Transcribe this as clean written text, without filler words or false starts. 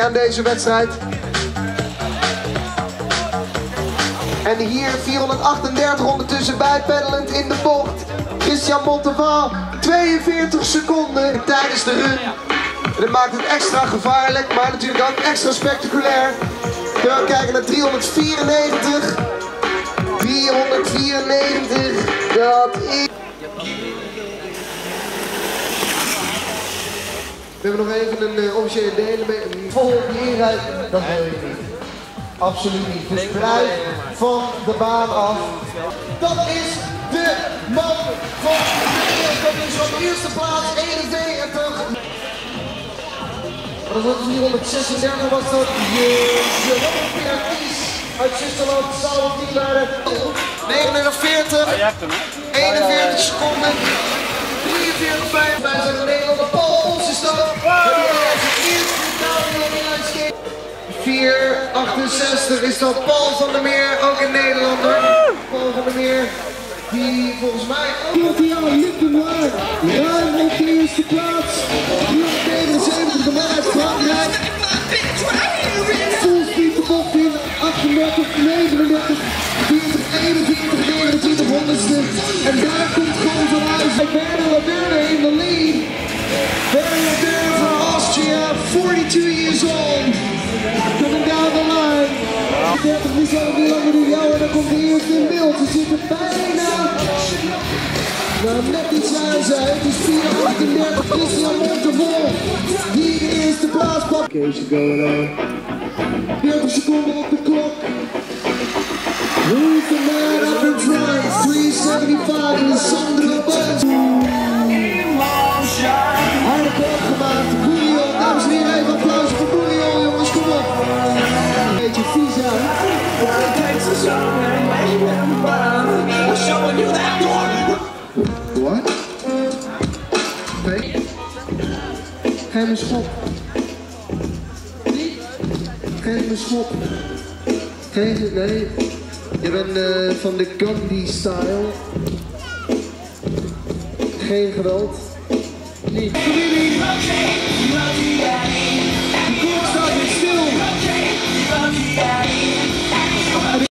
aan deze wedstrijd. En hier 438 ondertussen bijpeddelend in de bocht. Christian Monteval, 42 seconden tijdens de run. En dat maakt het extra gevaarlijk, maar natuurlijk ook extra spectaculair. We kijken naar 394. 394, dat is... We hebben nog even een officiële delen mee. Vol hieruit, dat wil je niet. Absoluut niet. Verspreid van de baan af. Dat is de man van de wereld. Dat is op eerste plaats 41. Dat was 336 was dat Jerome Piatis uit Zwitserland. Zou het niet worden. 49. 41 seconden. 43 bij zijn Nederlander Paul Onsenstad. 4,68 is dat Paul van der Meer, ook een Nederlander. Paul van der Meer, die volgens mij ook... Ruim op de eerste plaats. 379 gemaakt Frankrijk. Full speed de bocht in, 38, 39, 40, 41, 29 honderdste. En daar komt gewoon vanuit. Werner Ladurne in de lead. Werner Ladurne from Austria, 42 years old. Coming down the line. 30 minuten niet langer doen jou en dan komt de eerste in beeld. Ze zitten bijna. Nou, net iets aan zij. Het is 4,38. Christian Monteval. Die de eerste plaats pakt. Occasion going on. 30 seconden op de klok. Who's the man up in front? 375 en Sandro Buns. Harde klok gemaakt. Bouillon, dames en heren, even applaus voor Bouillon, jongens, kom op. Een beetje vies aan. What? Nee. Geef me schop. Geef me schop. Nee. Je bent van de Gandhi-style. Geen geweld. Niet.